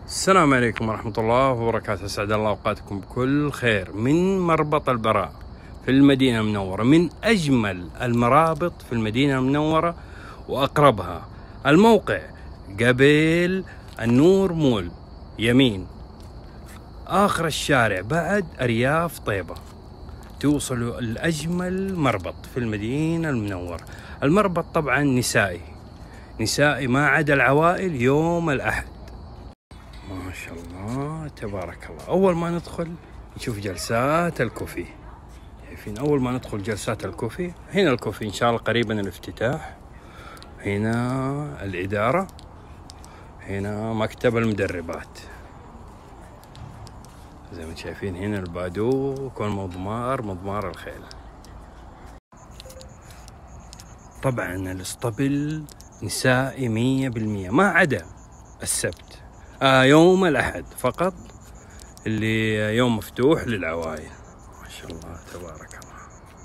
السلام عليكم ورحمة الله وبركاته. أسعد الله أوقاتكم بكل خير من مربط البراء في المدينة المنورة، من أجمل المرابط في المدينة المنورة وأقربها. الموقع قبل النور مول يمين، آخر الشارع بعد أرياف طيبة، توصلوا لأجمل مربط في المدينة المنورة. المربط طبعا نسائي ما عدا العوائل يوم الأحد. ما شاء الله تبارك الله. أول ما ندخل نشوف جلسات الكوفي، شايفين؟ أول ما ندخل جلسات الكوفي، هنا الكوفي إن شاء الله قريبا الافتتاح، هنا الإدارة، هنا مكتب المدربات زي ما شايفين، هنا البادوك والمضمار الخيل. طبعا الاسطبل نسائي 100% ما عدا السبت، يوم الأحد فقط اللي يوم مفتوح للعوائل. ما شاء الله تبارك الله.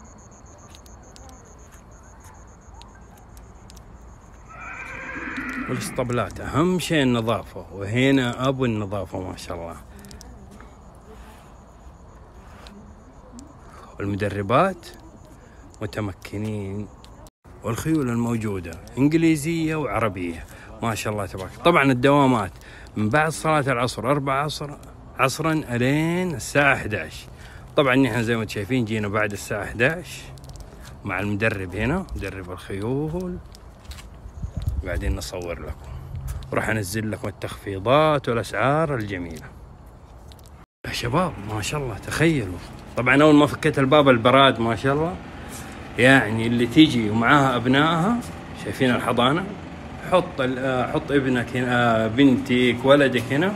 والاسطبلات أهم شيء النظافة، وهنا أبو النظافة ما شاء الله. والمدربات متمكنين، والخيول الموجودة إنجليزية وعربية ما شاء الله تبارك. طبعا الدوامات من بعد صلاة العصر 4 عصرا ألين الساعة 11. طبعا نحن زي ما شايفين جينا بعد الساعة 11 مع المدرب هنا، مدرب الخيول، قاعدين نصور لكم، وراح انزل لكم التخفيضات والأسعار الجميلة. يا شباب ما شاء الله تخيلوا، طبعا أول ما فكيت الباب البراد ما شاء الله، يعني اللي تيجي ومعاها أبنائها، شايفين الحضانة، حط ابنك هنا، بنتك، ولدك هنا،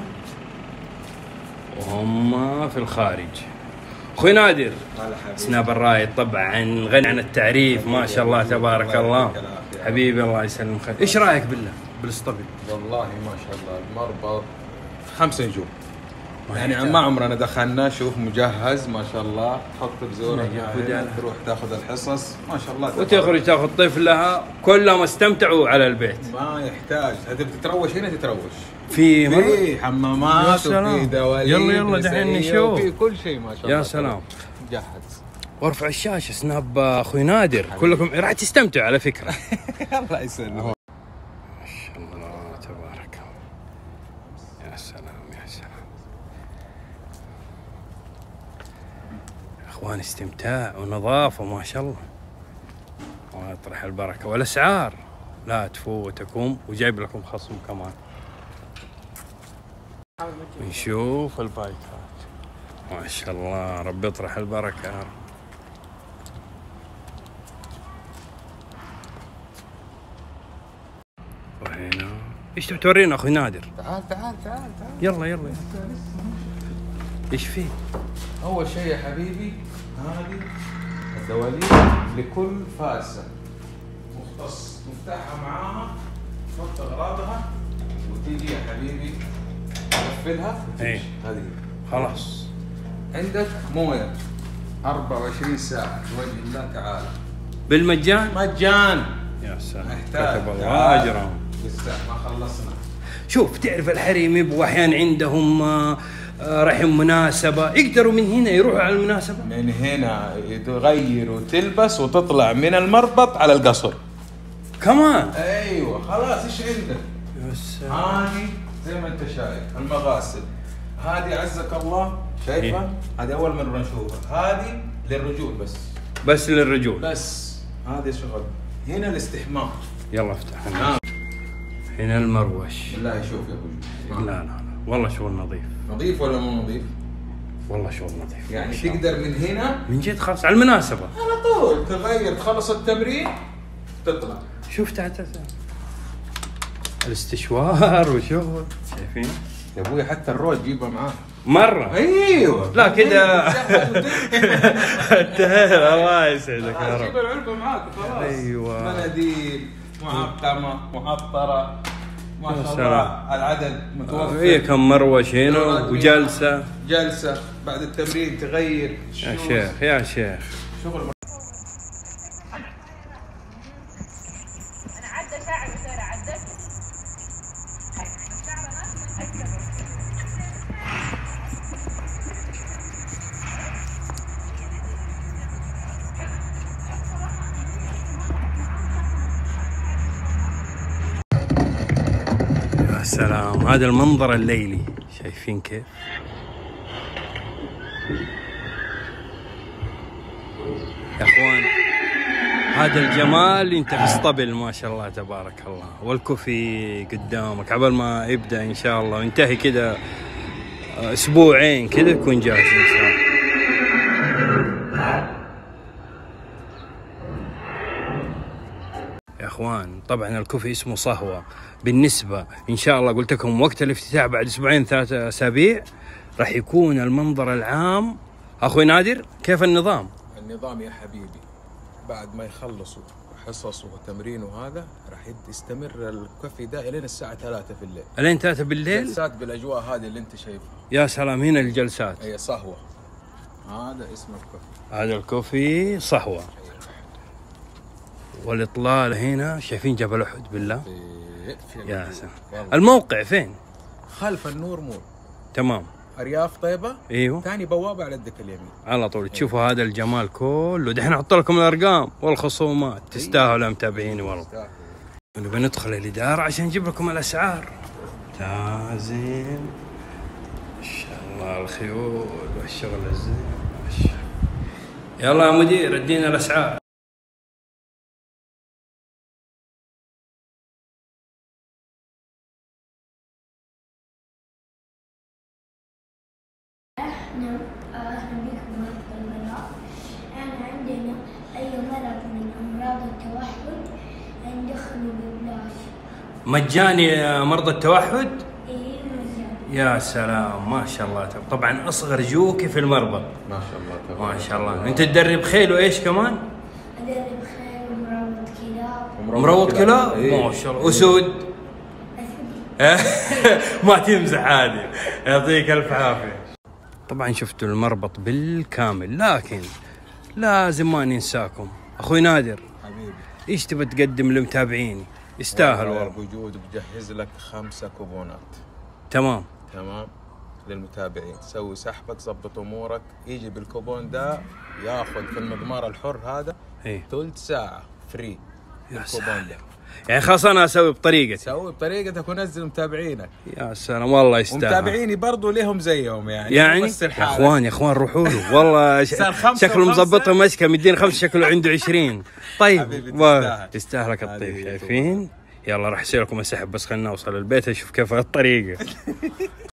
وهم في الخارج. اخوي نادر سناب الرايد طبعا غني عن التعريف ما شاء الله تبارك الله. حبيبي الله يسلمك. ايش رايك بالاسطبل؟ والله ما شاء الله المربط 5 نجوم، يعني ما عمرنا دخلنا. شوف مجهز ما شاء الله، تحط بزورك تروح تاخذ الحصص ما شاء الله، وتخرج تاخذ طفلها، كلهم استمتعوا على البيت، ما يحتاج. هتبي تتروش هنا تتروش، في حمامات وفي دواليب، يلا دحين نشوف في كل شيء ما شاء الله. يا سلام. جهز وارفع الشاشه سناب اخوي نادر، كلكم راح تستمتعوا على فكره. الله يسلمك. ما شاء الله تبارك الله. يا سلام يا سلام اخوان، استمتاع ونظافه ما شاء الله، ويطرح البركه. والاسعار لا تفوتكم، وجايب لكم خصم كمان. نشوف البايكات ما شاء الله، رب يطرح البركه. وهنا ايش تورينا اخوي نادر؟ تعال يلا ايش فيه؟ اول شيء يا حبيبي هذه الدواليب لكل فاسه مختص، مفتاحها معاها، تحط اغراضها وتيجي يا حبيبي تقفلها وتمشي. هذه خلاص. عندك مويه 24 ساعه بوجه الله تعالى بالمجان؟ مجان. يا سلام، كتب الله اجرهم. لسه ما خلصنا. شوف تعرف الحريم يبغوا احيانا عندهم رايحين مناسبه، يقدروا من هنا يروحوا على المناسبه، من هنا تغير وتلبس وتطلع من المربط على القصر كمان. ايوه خلاص. ايش عندك؟ هذه زي ما انت شايف المغاسل، هذه عزك الله شايفها؟ هذه اول مره نشوفها. هذه للرجول بس للرجول بس. هذه شغل. هنا الاستحمام. يلا افتح. هنا المروش. بالله شوف يا ابو. لا والله شغل نظيف. نظيف ولا مو نظيف؟ والله شغل نظيف، يعني تقدر من هنا من جد خلاص على المناسبه على طول تغير، تخلص التمرين تطلع. شوف تعال الاستشوار وشغل، شايفين يا ابوي؟ حتى الرول جيبها معاه مره. ايوه لا كده انتهينا. الله يسعدك يا رب. جيب العلبه معاك خلاص. ايوه مناديل معقمه معطره ما شاء الله، العدد متوفر. هي كم مروش هنا وجلسه بعد التمرين تغير. يا شيخ شغل. انا عدى شاعر عدت سلام، هذا المنظر الليلي شايفين كيف؟ يا اخوان هذا الجمال انت في اسطبل ما شاء الله تبارك الله، والكوفي قدامك عبال ما يبدا ان شاء الله وينتهي كذا اسبوعين كذا يكون جاهز ان شاء الله. يا اخوان طبعا الكوفي اسمه صهوة، بالنسبة ان شاء الله قلت لكم وقت الافتتاح بعد اسبوعين 3 اسابيع راح يكون المنظر العام. اخوي نادر كيف النظام؟ النظام يا حبيبي بعد ما يخلصوا حصص وتمرين وهذا راح يستمر الكوفي ده الين الساعة 3 في الليل. الين 3 بالليل؟ جلسات بالاجواء هذه اللي انت شايفها. يا سلام، هنا الجلسات. هي صهوة، هذا اسمه الكوفي. هذا الكوفي صهوة. والاطلال هنا شايفين جبل احد بالله. يا سلام. الموقع فين؟ خلف النور مول. تمام. ارياف طيبة. ايوه. ثاني بوابة على يدك اليمين. على طول تشوفوا هذا الجمال كله. دحين احط لكم الارقام والخصومات، تستاهلوا متابعيني والله. نبي ندخل الاداره عشان نجيب لكم الاسعار. لازم ما شاء الله الخيول والشغل الزين. يلا يا مدير ادينا الاسعار. أهلا بكم مرضى البراء. أنا عندنا أي مرض من أمراض التوحد ندخله ببلاش. مجاني يا مرضى التوحد؟ إيه مجاني. يا سلام ما شاء الله. طبعا أصغر جوكي في المربط. ما شاء الله ما شاء الله. أنت تدرب خيل وإيش كمان؟ أدرب خيل ومروض كلاب. مروض كلاب؟ ما شاء الله. أسود؟ ما تمزح عادي. يعطيك ألف عافية. طبعا شفتوا المربط بالكامل، لكن لازم ما ننساكم. اخوي نادر حبيبي، ايش تبى تقدم لمتابعيني؟ يستاهل والله. بوجود بجهز لك 5 كوبونات. تمام للمتابعين، تسوي سحبك تظبط امورك، يجي بالكوبون ده ياخذ في المضمار الحر هذا ثلث ساعة فري. يا سلام. يعني خلاص انا اسوي بطريقتي. سوي بطريقتك ونزل متابعينك. يا سلام والله يستاهل. ومتابعيني برضو ليهم زيهم يعني يا اخوان روحوا له والله. شكله مظبطه مسكه مدين 5 شكله عنده 20. طيب تستاهلك الطيب. شايفين؟ يلا راح اسوي لكم اسحب بس خلنا نوصل البيت اشوف كيف الطريقه.